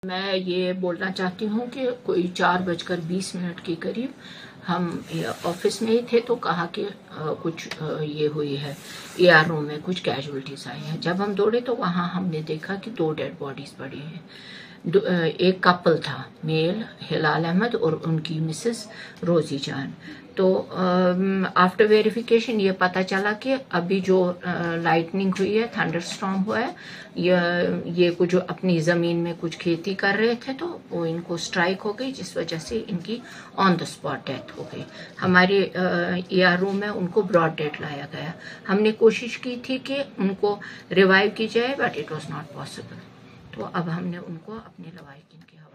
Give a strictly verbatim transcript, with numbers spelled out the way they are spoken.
मैं ये बोलना चाहती हूँ कि कोई चार बजकर बीस मिनट के करीब हम ऑफिस में ही थे तो कहा कि आ, कुछ आ, ये हुई है, ए आर रूम में कुछ कैजुअल्टीज आई हैं। जब हम दौड़े तो वहाँ हमने देखा कि दो डेड बॉडीज पड़ी हैं। एक कपल था, मेल हिलाल अहमद और उनकी मिसेस रोजी जान। तो आफ्टर वेरिफिकेशन ये पता चला कि अभी जो लाइटनिंग हुई है, थंडरस्टॉर्म हुआ है, ये ये कुछ अपनी ज़मीन में कुछ खेती कर रहे थे तो वो इनको स्ट्राइक हो गई, जिस वजह से इनकी ऑन द स्पॉट डेथ हो गई। हमारे ए आर रूम में उनको ब्रॉड डेड लाया गया। हमने कोशिश की थी कि उनको रिवाइव की जाए, but it was not possible. तो अब हमने उनको अपने लवाहिकीन के